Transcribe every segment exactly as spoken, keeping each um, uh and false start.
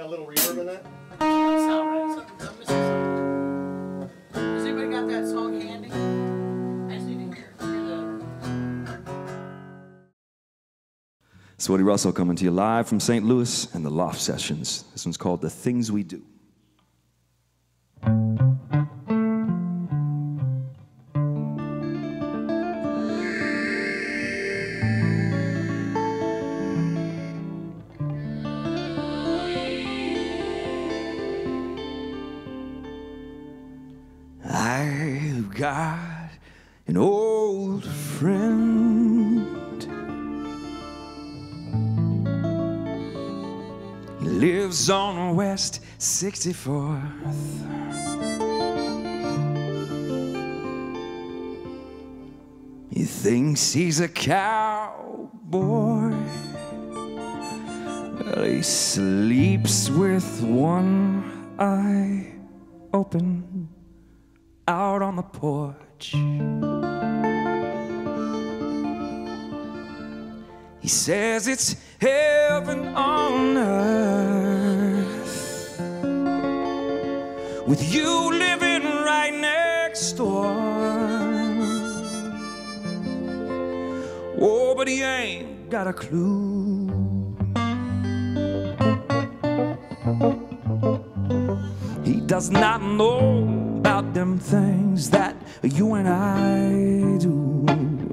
got a little reverb in that? That's not right. Something's up missing something. Has anybody got that song handy? I just need to hear, hear the... It's Woody Russell coming to you live from Saint Louis and the Loft Sessions. This one's called The Things We Do. I've got an old friend. He lives on West sixty-fourth. He thinks he's a cowboy. Well, he sleeps with one eye open out on the porch. He says it's heaven on earth with you living right next door. Oh, but he ain't got a clue. He does not know about them things that you and I do.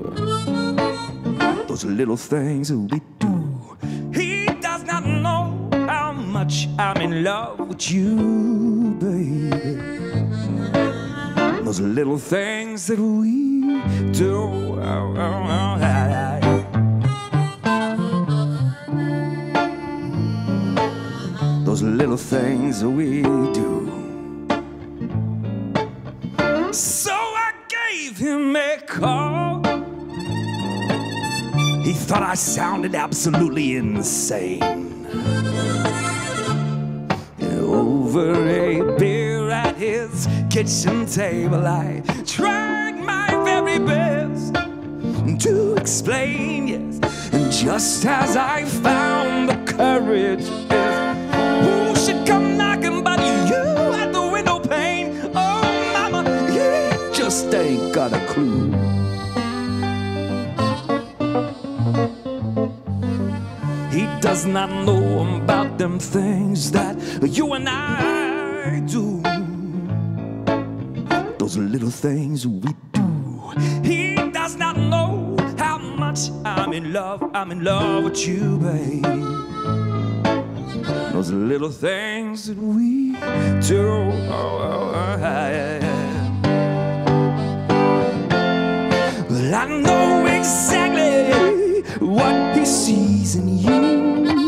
Those little things we do. He does not know how much I'm in love with you, baby. Those little things that we do. Those little things we do. So I gave him a call. He thought I sounded absolutely insane. And over a beer at his kitchen table, I tried my very best to explain, yes. And just as I found the courage, yes, who should come knocking but you at the window pane? Oh, mama, he just ain't got a clue. He does not know about them things that you and I do. Those little things we do. He does not know how much I'm in love, I'm in love with you, babe. Those little things that we do. Oh, oh, oh, yeah. Well, I know exactly what he sees in you.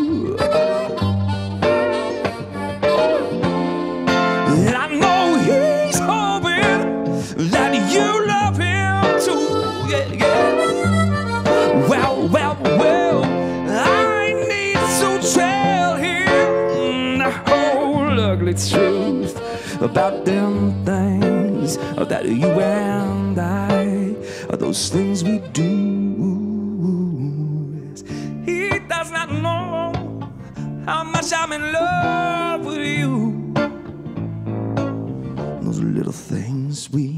And I know he's hoping that you love him too. Yeah, yeah. Well, well, well, I need to tell him the whole ugly truth about them things that you and I are those things we do. He does not know how much I'm in love with you. Those little things we